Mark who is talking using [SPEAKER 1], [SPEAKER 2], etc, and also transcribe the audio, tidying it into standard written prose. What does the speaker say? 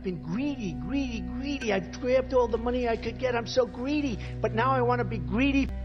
[SPEAKER 1] been greedy. I've grabbed all the money I could get. I'm so greedy. But now I want to be greedy